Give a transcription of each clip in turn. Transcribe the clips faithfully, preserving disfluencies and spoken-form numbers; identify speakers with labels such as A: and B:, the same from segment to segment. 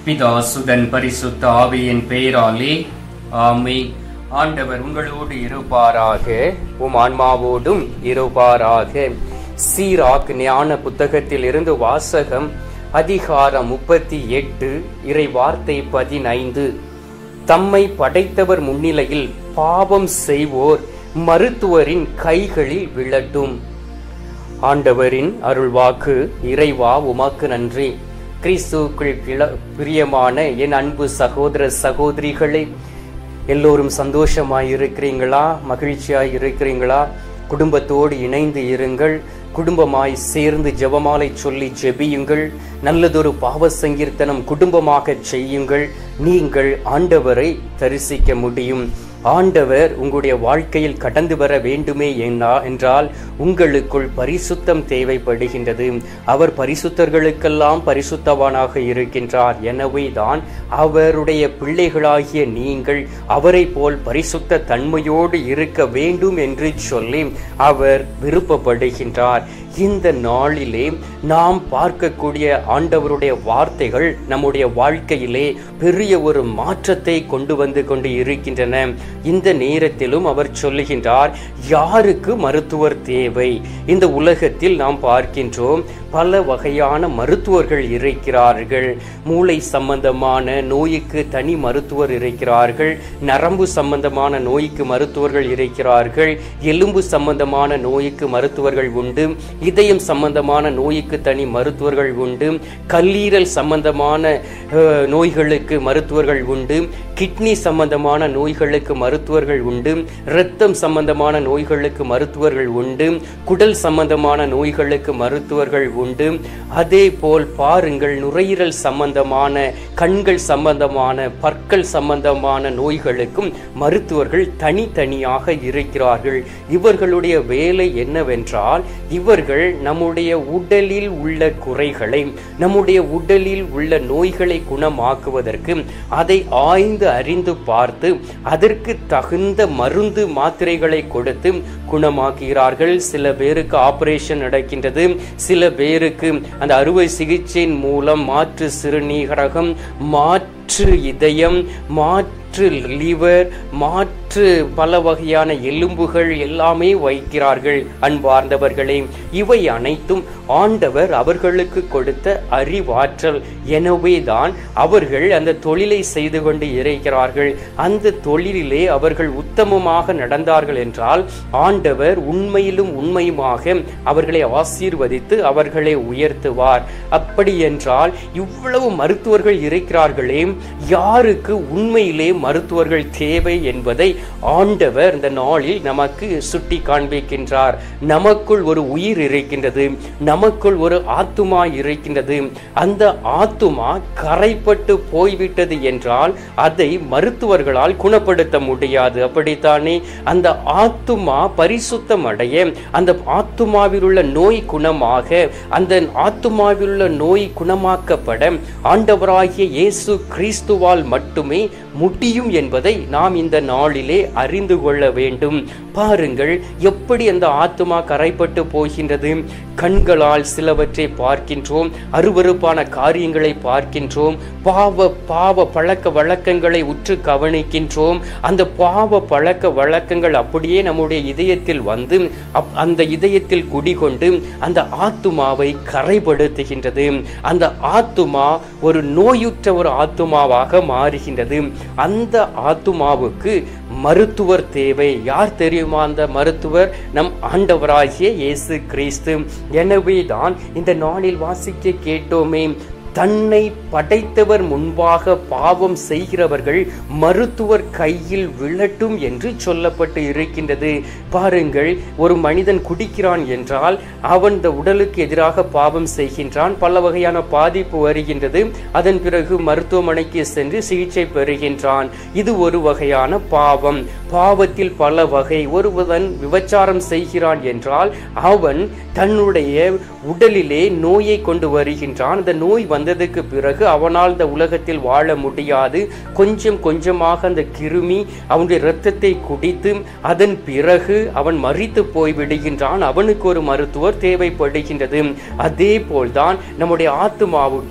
A: பிதா சுதன் பரிசுத்த ஆவியின் பெயராலே ஆமென். ஆண்டவர் உங்களோடு இருப்பாராக, உம் ஆன்மாவோடும் இருப்பாராக. சீராக் ஞான புத்தகத்தில் இருந்து வாசகம், அதிகாரம் முப்பத்தி எட்டு, இறை வார்த்தை பதினைந்து. தம்மை படைத்தவர் முன்னிலையில் பாவம் செய்வோர் மருத்துவரின் கைகளில் விழட்டும். ஆண்டவரின் அருள்வாக்கு. இறைவா உமக்கு நன்றி. கிறிஸ்துவுக்குள் பிரியமான என் அன்பு சகோதர சகோதரிகளே, எல்லோரும் சந்தோஷமாய் இருக்கிறீங்களா? மகிழ்ச்சியாய் இருக்கிறீங்களா? குடும்பத்தோடு இணைந்து இருங்கள். குடும்பமாய் சேர்ந்து ஜெபமாலை சொல்லி ஜெபியுங்கள். நல்லதொரு பாவ சங்கீர்த்தனம் குடும்பமாக செய்யுங்கள். நீங்கள் ஆண்டவரை தரிசிக்க முடியும். ஆண்டவர் உங்களுடைய வாழ்க்கையில் கடந்து வர வேண்டுமே என்றால் உங்களுக்குள் பரிசுத்தம் தேவைப்படுகின்றது. அவர் பரிசுத்தர்களுக்கெல்லாம் பரிசுத்தவானாக இருக்கின்றார். எனவே தான் அவருடைய பிள்ளைகளாகிய நீங்கள் அவரை போல் பரிசுத்த தன்மையோடு இருக்க வேண்டும் என்று சொல்லி அவர் விருப்பப்படுகின்றார். இந்த நாளிலே நாம் பார்க்கக்கூடிய ஆண்டவருடைய வார்த்தைகள் நம்முடைய வாழ்க்கையிலே பெரிய ஒரு மாற்றத்தை கொண்டு வந்து கொண்டு இருக்கின்றன. இந்த நேரத்திலும் அவர் சொல்லுகின்றார், யாருக்கு மருத்துவர் தேவை? இந்த உலகத்தில் நாம் பார்க்கின்றோம், பல வகையான மருத்துவர்கள் இருக்கிறார்கள். மூளை சம்பந்தமான நோய்க்கு தனி மருத்துவர் இருக்கிறார்கள். நரம்பு சம்பந்தமான நோய்க்கு மருத்துவர்கள் இருக்கிறார்கள். எலும்பு சம்பந்தமான நோய்க்கு மருத்துவர்கள் உண்டு. இதயம் சம்பந்தமான நோய்க்கு தனி மருத்துவர்கள் உண்டு. கல்லீரல் சம்பந்தமான நோய்களுக்கு மருத்துவர்கள் உண்டு. கிட்னி சம்பந்தமான நோய்களுக்கு மருத்துவர்கள் உண்டு. இரத்தம் சம்பந்தமான நோய்களுக்கு மருத்துவர்கள் உண்டு. குடல் சம்பந்தமான நோய்களுக்கு மருத்துவர்கள் உண்டு. அதே போல் பாருங்கள், நுரையீரல் சம்பந்தமான, கண்கள் சம்பந்தமான, பற்கள் சம்பந்தமான நோய்களுக்கும் மருத்துவர்கள் தனித்தனியாக இருக்கிறார்கள். இவர்களுடைய வேலை என்னவென்றால், இவர்கள் நம்முடைய உடலில் உள்ள குறைகளை, நம்முடைய உடலில் உள்ள நோய்களை குணமாக்குவதற்கு அதை ஆய்ந்து அறிந்து பார்த்து அதற்கு தகுந்த மருந்து மாத்திரைகளை கொடுத்து குணமாக்குகிறார்கள். சில பேருக்கு ஆபரேஷன் நடக்கின்றது. சில பேருக்கு அந்த அறுவை சிகிச்சையின் மூலம் மாற்று சிறுநீரகம், மாற்று இதயம், மாற்று லிவர், மாற்று பல வகையான எலும்புகள் எல்லாமே வைக்கிறார்கள். அன்பார்ந்தவர்களே, இவை அனைத்தும் ஆண்டவர் அவர்களுக்கு கொடுத்த அறிவாற்றல். எனவே தான் அவர்கள் அந்த தொழிலை செய்து கொண்டு இருக்கிறார்கள். அந்த தொழிலிலே அவர்கள் உத்தமமாக நடந்தார்கள் என்றால் ஆண்டவர் உண்மையிலும் உண்மையுமாக அவர்களை ஆசீர்வதித்து அவர்களை உயர்த்துவார். அப்படி என்றால் இவ்வளவு மருத்துவர்கள் இருக்கிறார்களே, யாருக்கு உண்மையிலே மருத்துவர்கள் தேவை என்பதை ஆண்டவர் இந்த நாளில் நமக்கு சுட்டி காண்பிக்கின்றார். நமக்குள் ஒரு உயிர் இருக்கின்றது, நமக்குள் ஒரு ஆத்துமா இருக்கின்றது. அந்த ஆத்துமா கரைப்பட்டு போய்விட்டது என்றால் அதை மருத்துவர்களால் குணப்படுத்த முடியாது. அப்படித்தானே? அந்த ஆத்துமா பரிசுத்தம் அடைய, அந்த ஆத்துமாவில் உள்ள நோய் குணமாக, அந்த ஆத்துமாவில் உள்ள நோய் குணமாக்கப்பட ஆண்டவராகிய இயேசு கிறிஸ்துவால் மட்டுமே முடியும் என்பதை நாம் இந்த நாளிலே அறிந்து கொள்ள வேண்டும். பாருங்கள், எப்படி அந்த ஆத்துமா கரைப்பட்டு போகின்றது. கண்களால் சிலவற்றை பார்க்கின்றோம், அருவருப்பான காரியங்களை பார்க்கின்றோம், பாவ பாவ பழக்க வழக்கங்களை உற்று கவனிக்கின்றோம். அந்த பாவ பழக்க வழக்கங்கள் அப்படியே நம்முடைய இதயத்தில் வந்து அந்த இதயத்தில் குடிகொண்டு அந்த ஆத்துமாவை கரைப்படுத்துகின்றது. அந்த ஆத்துமா ஒரு நோயுற்ற ஒரு ஆத்துமாவாக மாறுகின்றது. அந்த ஆத்துமாவுக்கு மருத்துவர் தேவை. யார் தெரியுமா அந்த மருத்துவர்? நம் ஆண்டவராகிய இயேசு கிறிஸ்து. எனவே தான் இந்த நாளில் வாசிக்க கேட்டோமே, தன்னை படைத்தவர் முன்பாக பாவம் செய்கிறவர்கள் மருத்துவர் கையில் விழட்டும் என்று சொல்லப்பட்டு இருக்கின்றது. பாருங்கள், ஒரு மனிதன் குடிக்கிறான் என்றால் அவன் இந்த உடலுக்கு எதிராக பாவம் செய்கின்றான். பல வகையான பாதிப்பு வருகின்றது. அதன் பிறகு மருத்துவமனைக்கு சென்று சிகிச்சை பெறுகின்றான். இது ஒரு வகையான பாவம். பாவத்தில் பல வகை. ஒருவன் விபச்சாரம் செய்கிறான் என்றால் அவன் தன்னுடைய உடலிலே நோயை கொண்டு வருகின்றான். அந்த நோய் வந்ததுக்கு பிறகு அவனால் இந்த உலகத்தில் வாழ முடியாது. கொஞ்சம் கொஞ்சமாக அந்த கிருமி அவனுடைய இரத்தத்தை குடித்து அதன் பிறகு அவன் மரித்து போய் விடுகின்றான். அவனுக்கு ஒரு மருத்துவர் தேவைப்படுகின்றது. அதே போல்தான் நம்முடைய ஆத்துமாவுக்கு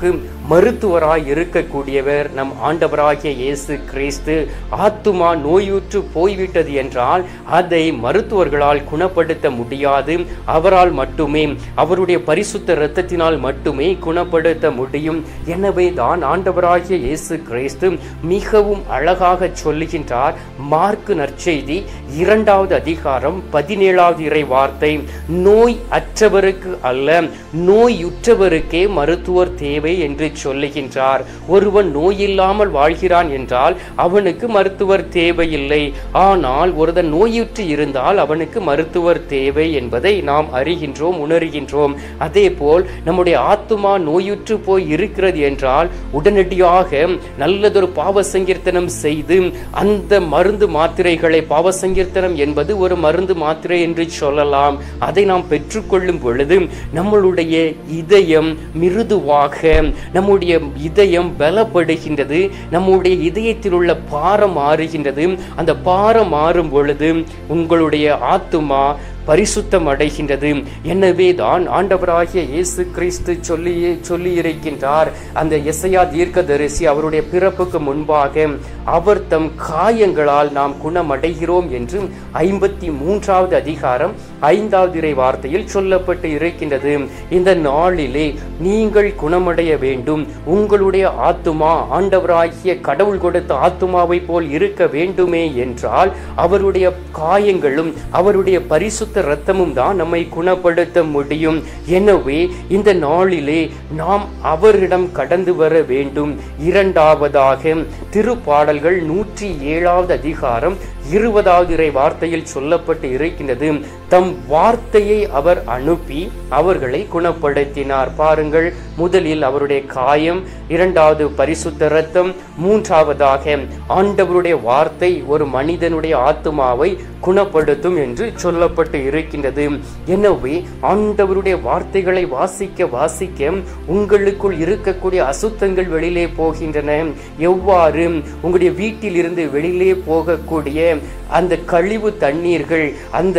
A: மருத்துவராய் இருக்கக்கூடியவர் நம் ஆண்டவராகிய இயேசு கிறிஸ்து. ஆத்துமா நோயுற்று போய்விட்டது என்றால் அதை மருத்துவர்களால் குணப்படுத்த முடியாது. அவரால் மட்டுமே, அவருடைய பரிசுத்த இரத்தத்தினால் மட்டுமே குணப்படுத்த முடியும். எனவே தான் ஆண்டவராகிய இயேசு கிறிஸ்து மிகவும் அழகாக சொல்லுகின்றார். மார்க்கு நற்செய்தி இரண்டாவது அதிகாரம் பதினேழாவது இறை வார்த்தை, நோய் அற்றவருக்கு அல்ல நோயுற்றவருக்கே மருத்துவர் தேவை என்று சொல்லுகின்றார். ஒருவன் நோயில்லாமல் வாழ்கிறான் என்றால் அவனுக்கு மருத்துவர் தேவையில்லை. ஆனால் ஒருவன் நோயுற்று இருந்தால் அவனுக்கு மருத்துவர் தேவை என்பதை நாம் அறிகின்றோம், உணர்கின்றோம். அதே போல் நம்முடைய ஆத்துமா நோயுற்று போய் இருக்கிறது என்றால் உடனடியாக நல்லதொரு பாவ சங்கீர்த்தனம் செய்து அந்த மருந்து மாத்திரைகளை, பாவ சங்கீர்த்தனம் என்பது ஒரு மருந்து மாத்திரை என்று சொல்லலாம், அதை நாம் பெற்றுக்கொள்ளும் பொழுது நம்மளுடைய இதயம் மிருதுவாக, நம்முடைய இதயம் பலப்படுகின்றது, நம்முடைய இதயத்தில் உள்ள பாரம் மாறுகின்றது. அந்த பாரம் மாறும் பொழுது உங்களுடைய ஆத்துமா பரிசுத்தம் அடைகின்றது. எனவே தான் ஆண்டவராகிய இயேசு கிறிஸ்து சொல்லி சொல்லி இருக்கின்றார். அந்த எசையா தீர்க்கதரிசி அவருடைய பிறப்புக்கு முன்பாக அவர் தம் காயங்களால் நாம் குணமடைகிறோம் என்று ஐம்பத்தி மூன்றாவது அதிகாரம் ஐந்தாவது இறை வார்த்தையில் சொல்லப்பட்டு இருக்கின்றது. இந்த நாளிலே நீங்கள் குணமடைய வேண்டும். உங்களுடைய ஆத்துமா ஆண்டவராகிய கடவுள் கொடுத்த ஆத்துமாவை போல் இருக்க வேண்டுமே என்றால் அவருடைய காயங்களும் அவருடைய பரிசுத்த இரத்தமும் தான் நம்மை குணப்படுத்த முடியும். எனவே இந்த நாளிலே நாம் அவரிடம் கடந்து வர வேண்டும். இரண்டாவதாக திருப்பாடல்கள் நூற்றி ஏழாவது அதிகாரம் இருபதாவது இறை வார்த்தையில் சொல்லப்பட்டு இருக்கின்றது. தம் வார்த்தையை அவர் அனுப்பி அவர்களை குணப்படுத்தினார். பாருங்கள், முதலில் அவருடைய காயம், இரண்டாவது பரிசுத்த இரத்தம், மூன்றாவதாக ஆண்டவருடைய வார்த்தை ஒரு மனிதனுடைய ஆத்துமாவை குணப்படுத்தும் என்று சொல்லப்பட்டு இருக்கின்றது. எனவே ஆண்டவருடைய வார்த்தைகளை வாசிக்க வாசிக்க உங்களுக்குள் இருக்கக்கூடிய அசுத்தங்கள் வெளியிலே போகின்றன. எவ்வாறு உங்களுடைய வீட்டில் இருந்து வெளியிலே போகக்கூடிய அந்த கழிவு தண்ணீர்கள் அந்த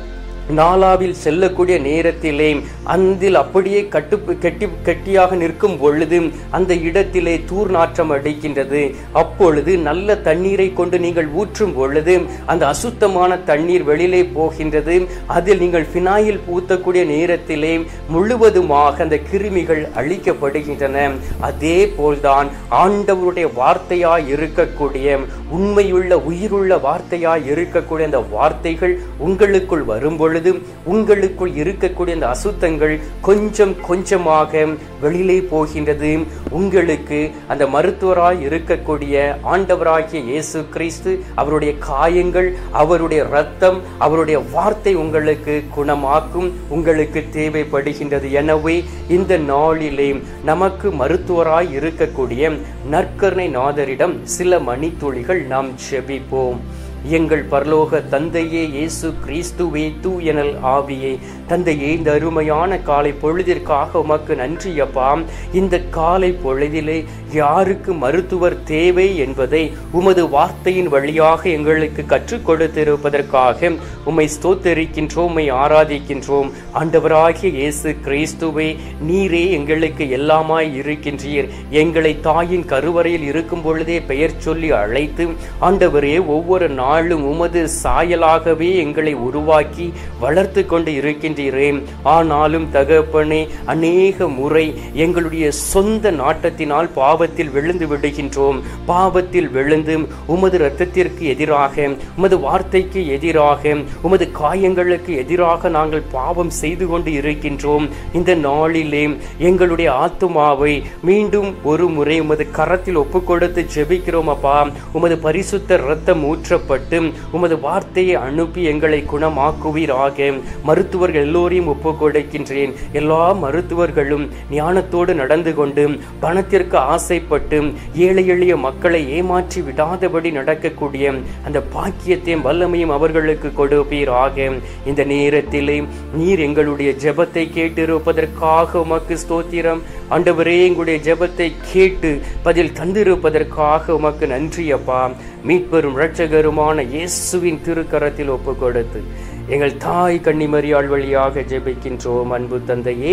A: நாளாவில் செல்லக்கூடிய நேரத்திலே அந்தில் அப்படியே கட்டு கெட்டி கெட்டியாக நிற்கும் பொழுது அந்த இடத்திலே தூர் நாற்றம் அடிக்கின்றது. அப்பொழுது நல்ல தண்ணீரை கொண்டு நீங்கள் ஊற்றும் பொழுது அந்த அசுத்தமான தண்ணீர் வெளியிலே போகின்றது. அதில் நீங்கள் பினாயில் ஊற்றக்கூடிய நேரத்திலே முழுவதுமாக அந்த கிருமிகள் அழிக்கப்படுகின்றன. அதே போல்தான் ஆண்டவருடைய வார்த்தையாய் இருக்கக்கூடிய உண்மையுள்ள உயிருள்ள வார்த்தையாய் இருக்கக்கூடிய அந்த வார்த்தைகள் உங்களுக்குள் வரும் பொழுது உங்களுக்குள் இருக்கக்கூடிய அந்த அசுத்தங்கள் கொஞ்சம் கொஞ்சமாக வெளியிலே போகின்றது. உங்களுக்கு அந்த மருத்துவராய் இருக்கக்கூடிய ஆண்டவராகிய இயேசு கிறிஸ்து அவருடைய காயங்கள், அவருடைய இரத்தம், அவருடைய வார்த்தை உங்களுக்கு குணமாக்கும், உங்களுக்கு தேவைப்படுகின்றது. எனவே இந்த நாளிலே நமக்கு மருத்துவராய் இருக்கக்கூடிய நற்கருணை நாதரிடம் சில மணித்துளிகள் நாம் ஜெபிப்போம். எங்கள் பரலோக தந்தையே, இயேசு கிறிஸ்துவே, தூயனல் ஆவியே, தந்தையே, இந்த அருமையான காலை பொழுதிற்காக உமக்கு நன்றி அப்பா. இந்த காலை பொழுதிலே யாருக்கு மருத்துவர் தேவை என்பதை உமது வார்த்தையின் வழியாக எங்களுக்கு கற்றுக் கொடுத்திருப்பதற்காக உம்மை ஸ்தோத்தரிக்கின்றோம், உம்மை ஆராதிக்கின்றோம். ஆண்டவராகிய இயேசு கிறிஸ்துவே, நீரே எங்களுக்கு எல்லாமாய் இருக்கின்றீர். எங்களை தாயின் கருவறையில் இருக்கும் பொழுதே பெயர் சொல்லி அழைத்து ஆண்டவரே ஒவ்வொரு நாள் நாளும் உமது சாயலாகவே எங்களை உருவாக்கி வளர்த்து கொண்டு இருக்கின்றீரே. ஆனாலும் தகப்பனே, அநேக முறை எங்களுடைய சொந்த நாட்டத்தினால் பாவத்தில் விழுந்து விடுகின்றோம். பாவத்தில் விழுந்து உமது இரத்தத்திற்கு எதிராக, உமது வார்த்தைக்கு எதிராக, உமது காயங்களுக்கு எதிராக நாங்கள் பாவம் செய்து கொண்டு இருக்கின்றோம். இந்த நாளிலே எங்களுடைய ஆத்துமாவை மீண்டும் ஒரு முறை உமது கரத்தில் ஒப்பு கொடுத்து ஜெபிக்கிறோம் அப்பா. உமது பரிசுத்த இரத்தம் ஊற்றப்பட்டு உமது வார்த்தையை அனுப்பி எங்களை குணமாக்குவீராக. மருத்துவர்கள் எல்லோரையும் ஒப்பு கொடுக்கின்றேன். எல்லா மருத்துவர்களும் ஞானத்தோடு நடந்து கொண்டு பணத்திற்கு ஆசைப்பட்டு ஏழை எளிய மக்களை ஏமாற்றி விடாதபடி நடக்கக்கூடிய அந்த பாக்கியத்தையும் வல்லமையும் அவர்களுக்கு கொடுப்பீராக. இந்த நேரத்திலே நீர் எங்களுடைய ஜெபத்தை கேட்டிருப்பதற்காக உமக்கு ஸ்தோத்திரம். ஆண்டவரே, எங்களுடைய ஜெபத்தை கேட்டு பதில் தந்திருப்பதற்காக உமக்கு நன்றி அப்பா. மீட்பெரும் இரட்சகருமான இயேசுவின் திருக்கரத்தில் ஒப்பு கொடுத்து எங்கள் தாய் கன்னிமரியாள் வழியாக ஜெபிக்கின்றோம். அன்பு தந்தையே,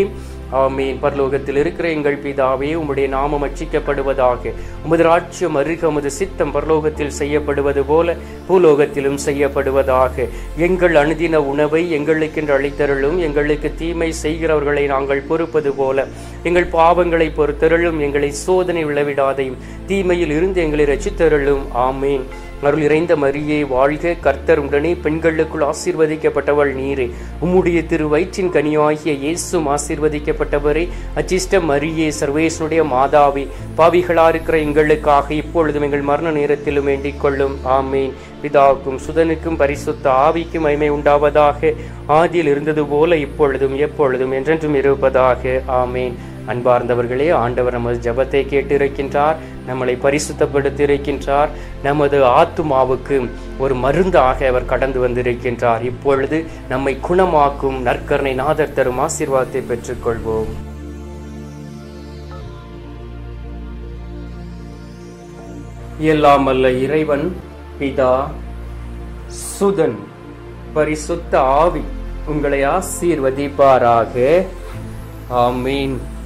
A: ஆமீன். பரலோகத்தில் இருக்கிற எங்கள் பிதாவே, உம்முடைய நாமம் அர்ச்சிக்கப்படுவதாக. உமது ராஜ்யம் அருக, உமது சித்தம் பரலோகத்தில் செய்யப்படுவது போல பூலோகத்திலும் செய்யப்படுவதாக. எங்கள் அனுதின உணவை எங்களுக்கென்று அளித்தருளும். எங்களுக்கு தீமை செய்கிறவர்களை நாங்கள் பொறுப்பது போல எங்கள் பாவங்களை பொறுத்தருளும். எங்களை சோதனை விளைவிடாதையும் தீமையில் இருந்து எங்களை ரட்சித்தருளும். ஆமீன். அருள் இறைந்த மரியே வாழ்க, கர்த்தர் உடனே பெண்களுக்குள் ஆசீர்வதிக்கப்பட்டவள் நீரே. உம்முடைய திரு வயிற்றின் கனியாகிய இயேசும் ஆசீர்வதிக்கப்பட்டவரே. அச்சிஷ்ட மரியே, சர்வேசனுடைய மாதாவே, பாவிகளா இருக்கிற எங்களுக்காக இப்பொழுதும் எங்கள் மரண நேரத்திலும் வேண்டிக் கொள்ளும். ஆமீன். பிதாவுக்கும் சுதனுக்கும் பரிசுத்த ஆவிக்கும் மகிமை உண்டாவதாக. ஆதியில் இருந்தது போல இப்பொழுதும் எப்பொழுதும் என்றென்றும் இருப்பதாக. ஆமீன். அன்பார்ந்தவர்களே, ஆண்டவர் நமது ஜெபத்தை கேட்டிருக்கின்றார், நம்மளை பரிசுத்தப்படுத்தி இருக்கின்றார். நமது ஆத்துமாவுக்கு ஒரு மருந்தாக அவர் கடந்து வந்திருக்கின்றார். இப்பொழுது நம்மை குணமாக்கும் நற்கருணை நாதர் தரும் ஆசீர்வாதத்தை பெற்றுக்கொள்வோம். எல்லாம் அல்ல இறைவன் பிதா, சுதன், பரிசுத்த ஆவி உங்களை ஆசீர்வதிப்பாராக. ஆமீன்.